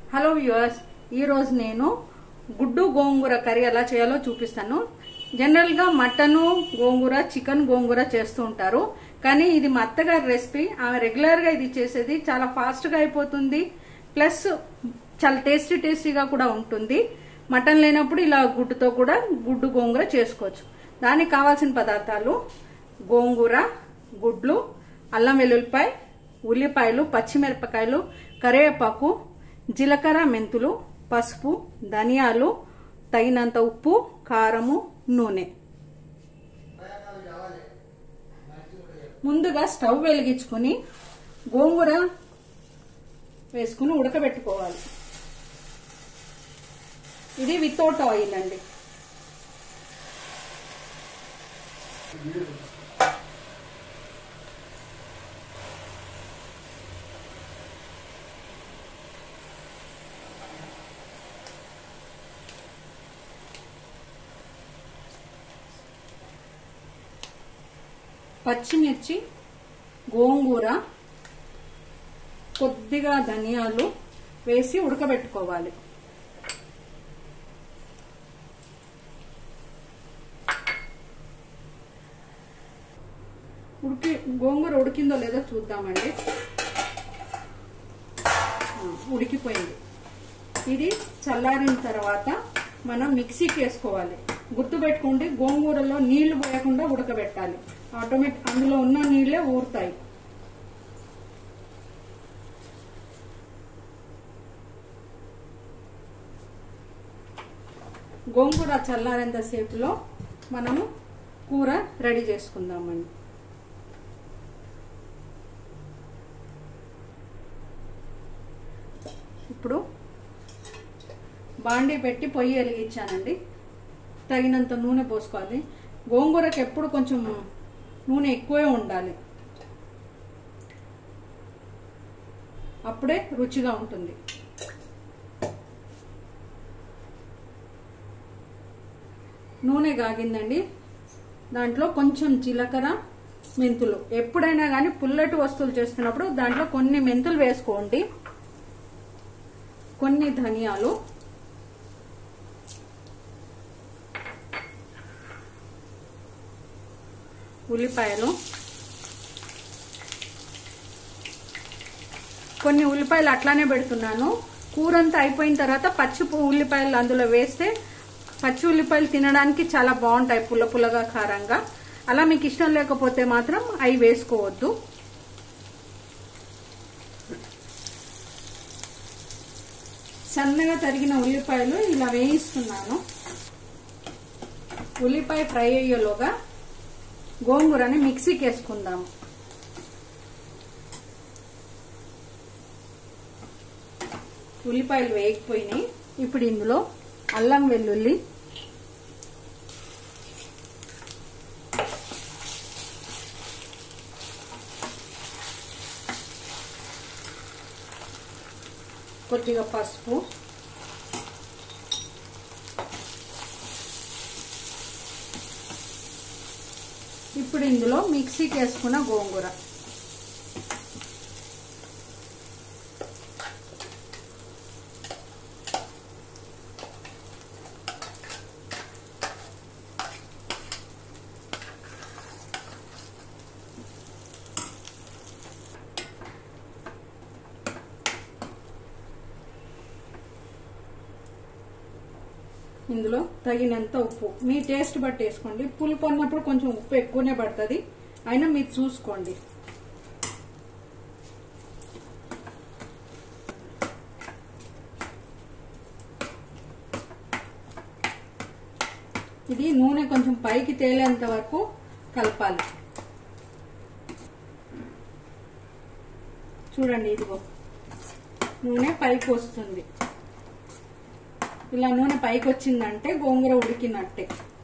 Hello viewers, ఈ రోజు నేను గుడ్డు గోంగూర కర్రీ ఎలా చేయాలో చూపిస్తాను. జనరల్ గా మటన్ గోంగూర, చికెన్ గోంగూర చేస్తూ ఉంటారు. కానీ ఇది మా అత్తగారి రెసిపీ. ఆమె రెగ్యులర్ గా ఇది చేసేది. చాలా ఫాస్ట్ గా అయిపోతుంది, ప్లస్ చాలా టేస్టీగా కూడా ఉంటుంది. మటన్ లేనప్పుడు ఇలా గుడ్డుతో కూడా గుడ్డు గోంగూర చేసుకోవచ్చు. దానికి కావాల్సిన పదార్థాలు: గోంగూర, గుడ్లు, అల్లం వెల్లుల్లిపాయ, ఉల్లిపాయలు, పచ్చిమిరపకాయలు, కరివేపాకు, జీలకర్ర, మెంతులు, పసుపు, ధనియాలు, తగినంత ఉప్పు, కారము, నూనె. ముందుగా స్టవ్ వెలిగించుకొని గోంగూర వేసుకుని ఉడకబెట్టుకోవాలి. ఇది వితౌట్ ఆయిల్ అండి. పచ్చిమిర్చి, గోంగూర, కొద్దిగా ధనియాలు వేసి ఉడకబెట్టుకోవాలి. గోంగూర ఉడికిందో లేదో చూద్దామండి. ఉడికిపోయింది. ఇది చల్లారిన తర్వాత మనం మిక్సీకి వేసుకోవాలి. గుర్తుపెట్టుకోండి, గోంగూరలో నీళ్లు పోయకుండా ఉడకబెట్టాలి. ఆటోమేటిక్ అందులో ఉన్న నీళ్లే ఊరుతాయి. గోంగూర చల్లారేంత సేపులో మనము కూర రెడీ చేసుకుందామండి. ఇప్పుడు బాండీ పెట్టి పొయ్యి వెలిగించానండి. తగినంత నూనె పోసుకోవాలి. గోంగూరకి ఎప్పుడు కొంచెం నూనె ఎక్కువే ఉండాలి, అప్పుడే రుచిగా ఉంటుంది. నూనె కాగిందండి. దాంట్లో కొంచెం జీలకర్ర, మెంతులు. ఎప్పుడైనా కానీ పుల్లటి వస్తువులు చేస్తున్నప్పుడు దాంట్లో కొన్ని మెంతులు వేసుకోండి, కొన్ని ధనియాలు, ఉల్లిపాయలు, కొన్ని ఉల్లిపాయలు అట్లానే పెడుతున్నాను. కూరంతా అయిపోయిన తర్వాత పచ్చి ఉల్లిపాయలు అందులో వేస్తే పచ్చి ఉల్లిపాయలు తినడానికి చాలా బాగుంటాయి, పుల్ల పుల్లగా, కారంగా. అలా మీకు ఇష్టం లేకపోతే మాత్రం అవి వేసుకోవద్దు. సన్నగా తరిగిన ఉల్లిపాయలు ఇలా వేయిస్తున్నాను. ఉల్లిపాయ ఫ్రై అయ్యేలోగా గోంగూరని మిక్సీకి వేసుకుందాము. ఉల్లిపాయలు వేయకపోయినాయి. ఇప్పుడు ఇందులో అల్లం వెల్లుల్లి, కొద్దిగా పసుపు, ఇప్పుడు ఇందులో మిక్సీకి వేసుకున్న గోంగూర, ఇందులో తగినంత ఉప్పు. మీ టేస్ట్ బట్టి వేసుకోండి. పులుపు అన్నప్పుడు కొంచెం ఉప్పు ఎక్కువనే పడుతుంది, అయినా మీరు చూసుకోండి. ఇది నూనె కొంచెం పైకి తేలేంత వరకు కలపాలి. చూడండి, ఇదిగో నూనె పైకి వస్తుంది. ఇలా నూనె పైకి వచ్చిందంటే గోంగూర ఉడికినట్టే.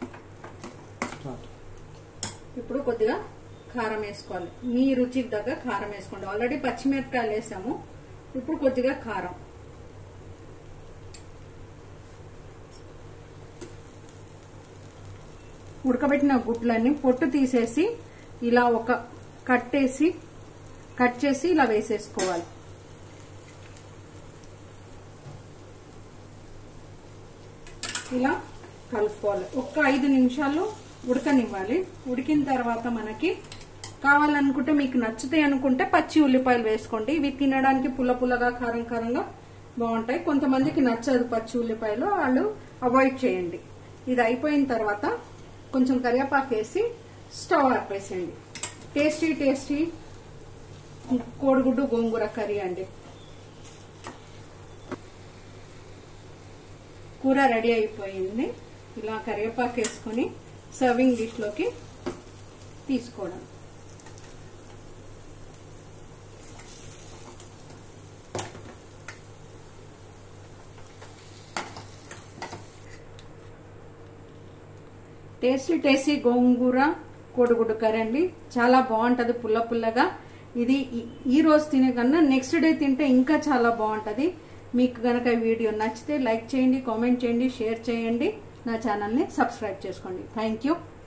ఇప్పుడు కొద్దిగా కారం వేసుకోవాలి. మీ రుచికి తగ్గ కారం వేసుకోండి. ఆల్రెడీ పచ్చిమిరపకాయలు వేసాము. ఇప్పుడు కొద్దిగా కారం. ఉడకబెట్టిన గుడ్లన్నీ పొట్టు తీసేసి ఇలా ఒక కట్ చేసి ఇలా వేసేసుకోవాలి. ఇలా కలుపుకోవాలి. ఒక్క 5 నిమిషాలు ఉడకనివ్వాలి. ఉడికిన తర్వాత మనకి కావాలనుకుంటే, మీకు నచ్చుతాయి అనుకుంటే పచ్చి ఉల్లిపాయలు వేసుకోండి. ఇవి తినడానికి పుల్ల పుల్లగా కారం కారంగా బాగుంటాయి. కొంతమందికి నచ్చదు పచ్చి ఉల్లిపాయలు, వాళ్ళు అవాయిడ్ చేయండి. ఇది అయిపోయిన తర్వాత కొంచెం కరివేపాకు వేసి స్టవ్ ఆపేసేయండి. టేస్టీ టేస్టీ కోడిగుడ్డు గోంగూర కర్రీ అండి. కూర రెడీ అయిపోయింది. ఇలా కరివేపాకు వేసుకొని సర్వింగ్ డిష్ లోకి తీసుకోవడం. టేస్టీ టేస్టీ గోంగూర కోడిగుడ్డు కర్రీ అండి. చాలా బాగుంటది పుల్ల పుల్లగా. ఇది ఈ రోజు తినే కన్నా నెక్స్ట్ డే తింటే ఇంకా చాలా బాగుంటది. మీకు గనక వీడియో నచ్చితే లైక్ చేయండి, కామెంట్ చేయండి, షేర్ చేయండి. నా ఛానల్ని సబ్స్క్రైబ్ చేసుకోండి. Thank you.